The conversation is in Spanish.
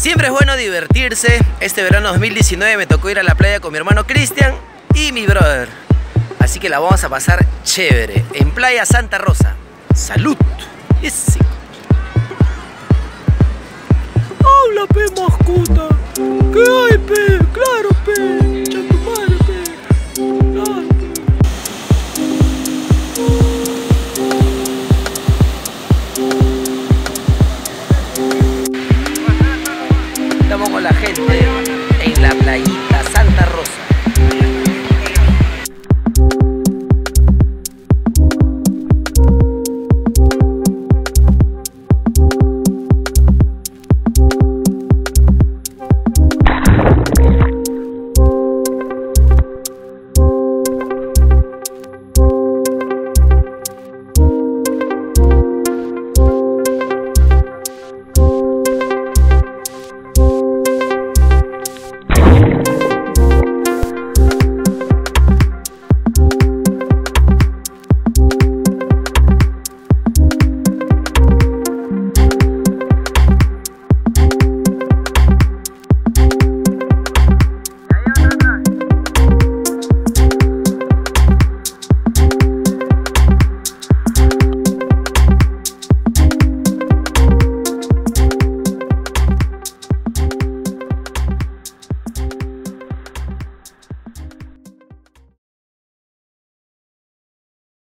Siempre es bueno divertirse. Este verano 2019 me tocó ir a la playa con mi hermano Cristian y mi brother. Así que la vamos a pasar chévere en Playa Santa Rosa. ¡Salud! ¡Ese! ¡Habla, pe, mascota! ¿Qué hay, pe? ¡Claro, pe! ¡Echa tu madre, pe! ¡Claro, Estamos con la gente en la playita Santa Rosa.